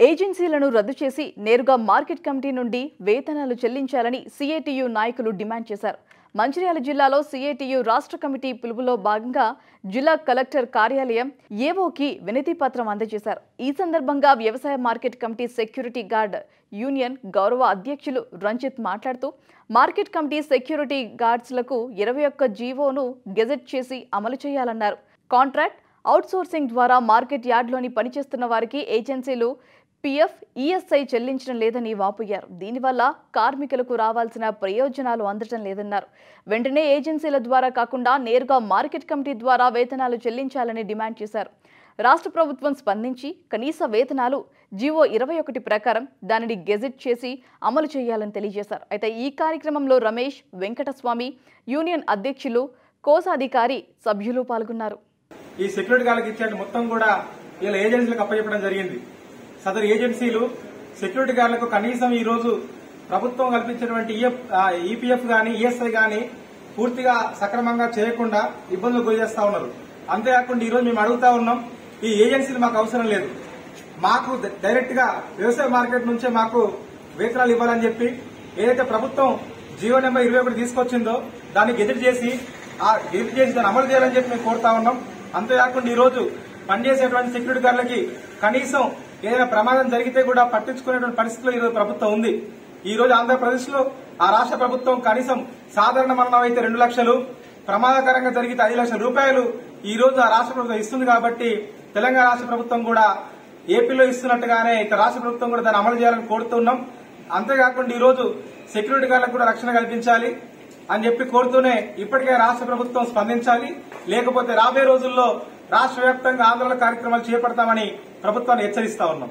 ఏజెన్సీలను రద్దు చేసి నేరుగా మార్కెట్ కమిటీ నుండి వేతనాలు చెల్లించాలని సిఐటియు నాయకులు డిమాండ్ చేశారు. మంచిర్యాల జిల్లాలో సిఐటియు రాష్ట్ర కమిటీ పిలుపులో భాగంగా జిల్లా కలెక్టర్ కార్యాలయం ఏవోకి వినతి పత్రం అందజేశారు. ఈ సందర్భంగా వ్యవసాయ market committee security guard union గౌరవ అధ్యక్షులు రంజిత్ మాట్లాడుతూ మార్కెట్ కమిటీ సెక్యూరిటీ గార్డ్స్లకు 21 జీవోను గెజెట్ చేసి అమలు చేయాలన్నారు. కాంట్రాక్ట్ అవుట్సోర్సింగ్ ద్వారా మార్కెట్ యార్డ్లోని పనిచేస్తున్న వారికి ఏజెన్సీలు పీఎఫ్, ఈఎస్ఐ చెల్లించడం లేదని వాపోయారు. దీనివల్ల కార్మికులకు రావాల్సిన ప్రయోజనాలు అందడం లేదన్నారు. వెంటనే ఏజెన్సీల ద్వారా కాకుండా నేరుగా మార్కెట్ కమిటీ ద్వారా వేతనాలు చెల్లించాలని డిమాండ్ చేశారు. రాష్ట్ర ప్రభుత్వం స్పందించి కనీస వేతనాలు జీవో 21 ప్రకారం దానిని గెజెట్ చేసి అమలు చేయాలని తెలియజేశారు. అయితే ఈ కార్యక్రమంలో రమేష్, వెంకటస్వామి, యూనియన్ అధ్యక్షులు, కోశాధికారి, సభ్యులు పాల్గొన్నారు. ఈ సెక్యూరిటీ గార్డులకు ఇచ్చే మొత్తం కూడా ఇలా ఏజెన్సీలకు అప్పచెప్పడం జరిగింది. సదరు ఏజెన్సీలు సెక్యూరిటీ గార్డులకు కనీసం ఈ రోజు ప్రభుత్వం కల్పించినటువంటి ఈపీఎఫ్ గాని, ఈఎస్ఐ గాని పూర్తిగా సక్రమంగా చేయకుండా ఇబ్బందులు గురి చేస్తా ఉన్నారు. అంతేకాకుండా ఈ రోజు మేము అడుగుతా ఉన్నాం, ఈ ఏజెన్సీలు మాకు అవసరం లేదు, మాకు డైరెక్ట్ గా వ్యవసాయ మార్కెట్ నుంచే మాకు వేతనాలు ఇవ్వాలని చెప్పి ఏదైతే ప్రభుత్వం జీవో నెంబర్ 21 తీసుకొచ్చిందో దాన్ని గెజెట్ చేసి దాన్ని అమలు చేయాలని చెప్పి మేము కోరుతా ఉన్నాం. అంతేకాకుండా ఈ రోజు పనిచేసేటువంటి సెక్యూరిటీ గార్డులకి కనీసం ఏదైనా ప్రమాదం జరిగితే కూడా పట్టించుకునేటువంటి పరిస్థితిలో ఈ రోజు ప్రభుత్వం ఉంది. ఈ రోజు ఆంధ్రప్రదేశ్ లో ఆ రాష్ట్ర ప్రభుత్వం కనీసం సాధారణ మరణం అయితే 2 లక్షలు, ప్రమాదకరంగా జరిగితే 5 లక్షల రూపాయలు ఈ రోజు ఆ రాష్ట్ర ప్రభుత్వం ఇస్తుంది. కాబట్టి తెలంగాణ రాష్ట్ర ప్రభుత్వం కూడా ఏపీలో ఇస్తున్నట్టుగానే ఇక రాష్ట్ర ప్రభుత్వం కూడా దాన్ని అమలు చేయాలని కోరుతున్నాం. అంతేకాకుండా ఈ రోజు సెక్యూరిటీ గార్డులకు కూడా రక్షణ కల్పించాలి అని చెప్పి కోరుతూనే ఇప్పటికే రాష్ట్ర ప్రభుత్వం స్పందించాలి. లేకపోతే రాబోయే రోజుల్లో రాష్ట్ర వ్యాప్తంగా ఆందోళన కార్యక్రమాలు చేపడతామని ప్రభుత్వాన్ని హెచ్చరిస్తా ఉన్నాం.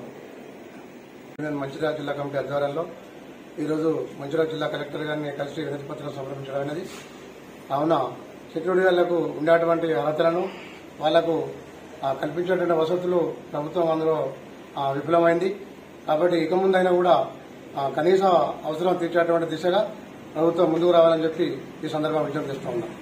మంచిర్యాల జిల్లా కమిటీ ఆధ్వర్యంలో ఈరోజు మంచిర్యాల జిల్లా కలెక్టర్ గారిని కలిసి వినతి పత్రం సమర్పించడం అనేది. కావున సెక్యూరిటీ గార్డులకు ఉండేటువంటి అర్హతలను వాళ్లకు కల్పించేటువంటి వసతులు ప్రభుత్వం అందులో విఫలమైంది. కాబట్టి ఇక ముందైనా కూడా కనీస అవసరం తీర్చేటువంటి దిశగా ప్రభుత్వం ముందుకు రావాలని చెప్పి ఈ సందర్భంగా విజ్ఞప్తి చేస్తూ ఉన్నాం.